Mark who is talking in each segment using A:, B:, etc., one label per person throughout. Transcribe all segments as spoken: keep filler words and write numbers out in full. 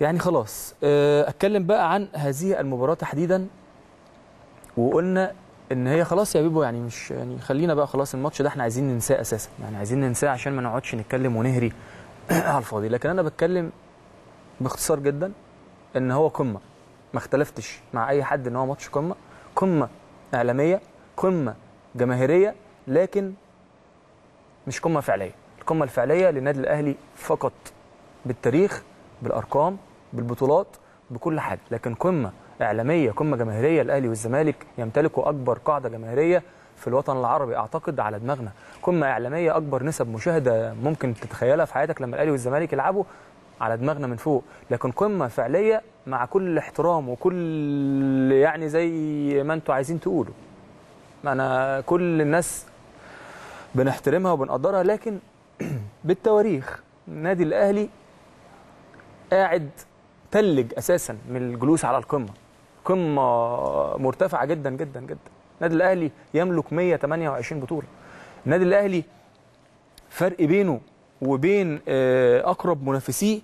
A: يعني خلاص اتكلم بقى عن هذه المباراه تحديدا. وقلنا ان هي خلاص يا بيبو، يعني مش يعني خلينا بقى خلاص الماتش ده احنا عايزين ننساه اساسا، يعني عايزين ننساه عشان ما نقعدش نتكلم ونهري على الفاضي. لكن انا بتكلم باختصار جدا ان هو قمه، ما اختلفتش مع اي حد ان هو ماتش قمه، قمه اعلاميه، قمه جماهيريه، لكن مش قمه فعليه. القمه الفعليه للنادي الاهلي فقط، بالتاريخ، بالارقام، بالبطولات، بكل حاجه. لكن قمه اعلاميه، قمه جماهيريه، الاهلي والزمالك يمتلكوا اكبر قاعده جماهيريه في الوطن العربي اعتقد على دماغنا. قمه اعلاميه، اكبر نسب مشاهده ممكن تتخيلها في حياتك لما الاهلي والزمالك يلعبوا، على دماغنا من فوق. لكن قمه فعليه مع كل الاحترام وكل يعني زي ما انتوا عايزين تقولوا، انا كل الناس بنحترمها وبنقدرها، لكن بالتواريخ النادي الاهلي قاعد تلج اساسا من الجلوس على القمه، قمه مرتفعه جدا جدا جدا. النادي الاهلي يملك مية وتمنية وعشرين بطوله. النادي الاهلي فرق بينه وبين اقرب منافسيه،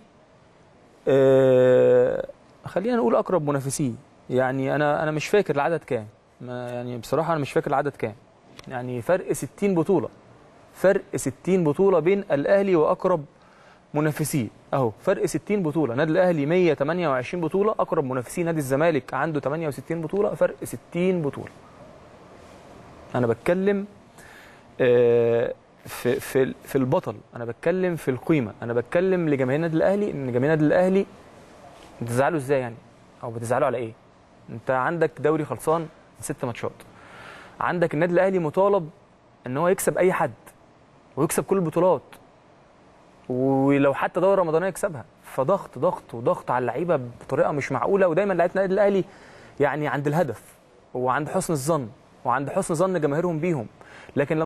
A: خلينا نقول اقرب منافسيه، يعني انا انا مش فاكر العدد كام، يعني بصراحه انا مش فاكر العدد كام، يعني فرق ستين بطوله، فرق ستين بطوله بين الاهلي واقرب منافسيه. اهو فرق ستين بطوله، نادي الاهلي مية وتمنية وعشرين بطوله، اقرب منافسيه نادي الزمالك عنده تمنية وستين بطوله، فرق ستين بطوله. انا بتكلم في في في البطل، انا بتكلم في القيمه، انا بتكلم لجماهير النادي الاهلي ان جماهير النادي الاهلي بتزعلوا ازاي يعني، او بتزعلوا على ايه؟ انت عندك دوري خلصان ست ماتشات، عندك النادي الاهلي مطالب ان هو يكسب اي حد ويكسب كل البطولات، ولو حتى دوره رمضانيه يكسبها، فضغط ضغط وضغط على اللعيبه بطريقه مش معقوله. ودايما لعيبه النادي الاهلي يعني عند الهدف وعند حسن الظن وعند حسن ظن جماهيرهم بيهم. لكن